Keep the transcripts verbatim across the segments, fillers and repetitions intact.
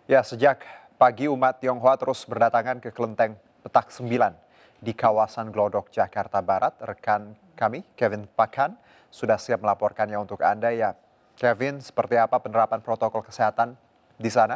Ya, sejak pagi umat Tionghoa terus berdatangan ke kelenteng Petak Sembilan di kawasan Glodok, Jakarta Barat. Rekan kami, Kevin Pakan, sudah siap melaporkannya untuk Anda ya. Kevin, seperti apa penerapan protokol kesehatan di sana?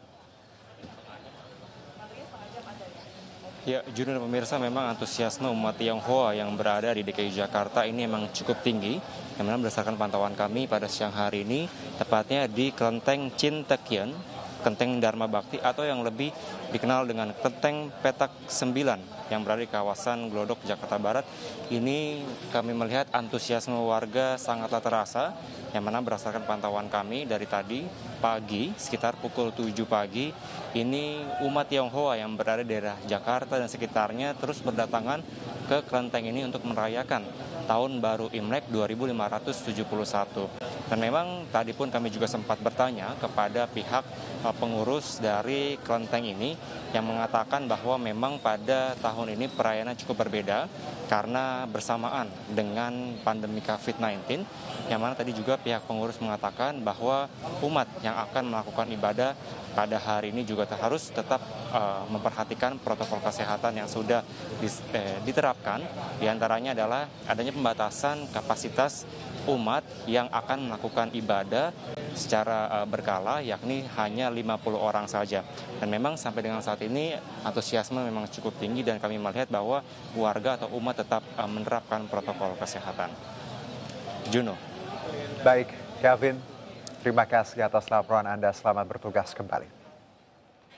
Ya, Junior pemirsa, memang antusiasme umat Tionghoa yang berada di D K I Jakarta ini memang cukup tinggi. Yang mana berdasarkan pantauan kami pada siang hari ini, tepatnya di Kelenteng Cintekian, Kelenteng Dharma Bakti atau yang lebih dikenal dengan Kelenteng Petak Sembilan yang berada di kawasan Glodok, Jakarta Barat. Ini kami melihat antusiasme warga sangatlah terasa, yang mana berdasarkan pantauan kami dari tadi pagi, sekitar pukul tujuh pagi, ini umat Tionghoa yang berada di daerah Jakarta dan sekitarnya terus berdatangan ke kelenteng ini untuk merayakan Tahun Baru Imlek dua ribu lima ratus tujuh puluh satu. Dan memang tadi pun kami juga sempat bertanya kepada pihak pengurus dari kelenteng ini yang mengatakan bahwa memang pada tahun ini perayaannya cukup berbeda karena bersamaan dengan pandemi covid sembilan belas, yang mana tadi juga pihak pengurus mengatakan bahwa umat yang akan melakukan ibadah pada hari ini juga harus tetap uh, memperhatikan protokol kesehatan yang sudah dis, eh, diterapkan. Di antaranya adalah adanya pembatasan kapasitas umat yang akan melakukan ibadah secara uh, berkala, yakni hanya lima puluh orang saja. Dan memang sampai dengan saat ini antusiasme memang cukup tinggi dan kami melihat bahwa warga atau umat tetap uh, menerapkan protokol kesehatan. Juno. Baik, Kevin, terima kasih atas laporan Anda. Selamat bertugas kembali.